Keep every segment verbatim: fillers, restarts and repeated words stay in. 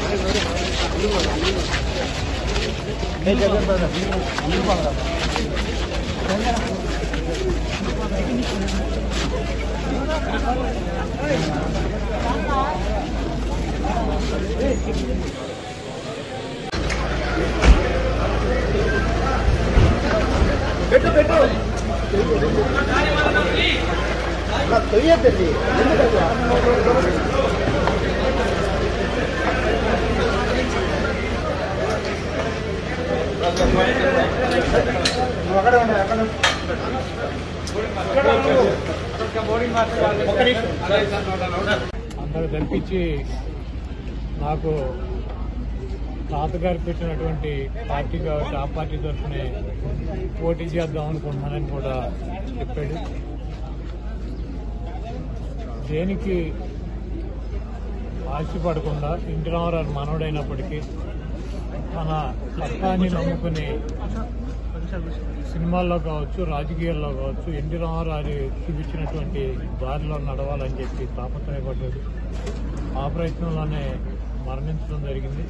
పెట్టు పెట్టు తెలియదండి అక్కడ అందరూ కల్పించి నాకు తాతగారు పెట్టినటువంటి పార్టీ కాబట్టి ఆ పార్టీ తరఫునే పోటీ చేద్దాం అనుకుంటున్నానని కూడా చెప్పాడు. దేనికి ఆశపడకుండా ఇంటి రామారావు మనవడైనప్పటికీ తన సత్తాన్ని నమ్ముకుని సినిమాల్లో కావచ్చు, రాజకీయాల్లో కావచ్చు, ఎన్టీ రామారావు చూపించినటువంటి దారిలో నడవాలని చెప్పి తాపత్రయపడ్డాడు. ఆ ప్రయత్నంలోనే మరణించడం జరిగింది.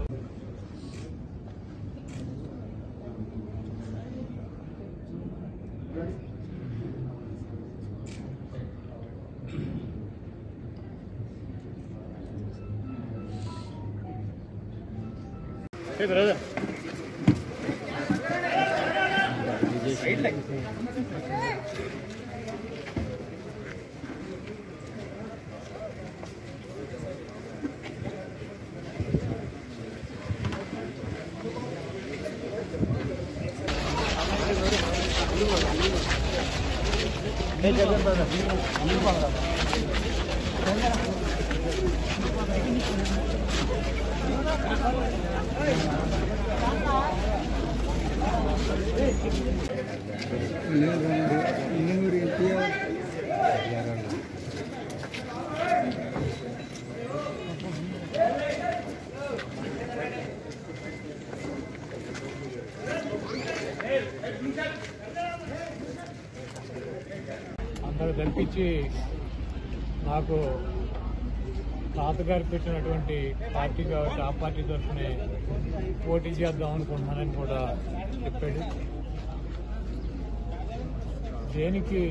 Hey brother. Side like Hey Jagan brother. You bang brother. అందరూ కల్పించి నాకు తాతగారు పెట్టినటువంటి పార్టీ కాబట్టి ఆ పార్టీ తరఫునే పోటీ చేద్దాం అనుకుంటున్నానని కూడా చెప్పాడు. దేనికి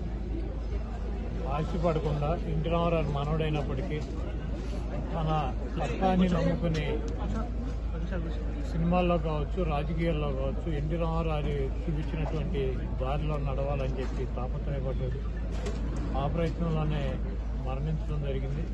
ఆశపడకుండా ఇంటి రామారావు మనవడైనప్పటికీ తన సత్తాన్ని నమ్ముకుని సినిమాల్లో కావచ్చు, రాజకీయాల్లో కావచ్చు, ఎన్టీ రామారావు చూపించినటువంటి దారిలో నడవాలని చెప్పి తాపత్రయపడ్డాడు. ఆ ప్రయత్నంలోనే మరణించడం జరిగింది.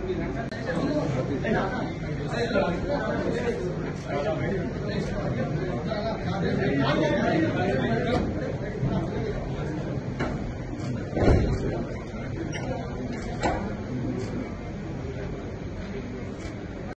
Thank you.